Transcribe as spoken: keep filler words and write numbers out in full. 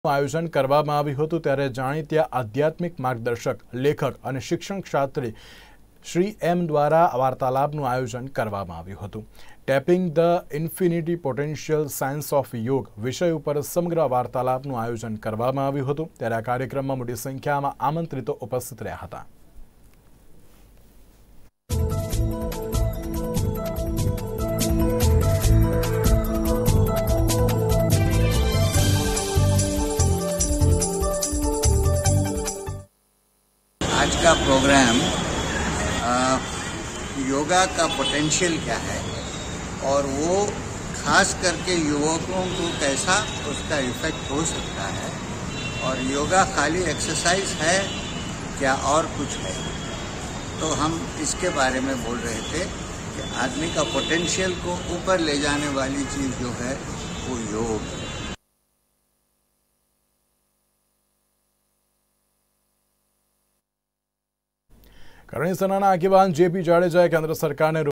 आयोजन કરવામાં આવ્યું હતું ત્યારે જાણીતા આધ્યાત્મિક માર્ગદર્શક લેખક અને શિક્ષણ શાસ્ત્રી શ્રી એમ દ્વારા વાર્તાલાપનું આયોજન કરવામાં આવ્યું હતું। Tapping the infinity potential science of yoga વિષય ઉપર સમગ્ર વાર્તાલાપનું આયોજન કરવામાં આવ્યું હતું ત્યારે આ કાર્યક્રમમાં મોટી સંખ્યામાં આમંત્રિતો ઉપસ્થિત રહ્યા હતા। आज का प्रोग्राम योगा का पोटेंशियल क्या है और वो खास करके युवकों को कैसा उसका इफेक्ट हो सकता है और योगा खाली एक्सरसाइज है क्या और कुछ है, तो हम इसके बारे में बोल रहे थे कि आदमी का पोटेंशियल को ऊपर ले जाने वाली चीज़ जो है वो योग है। करणी सेनाना आगेवान जेपी जाडेजाए केंद्र सरकार ने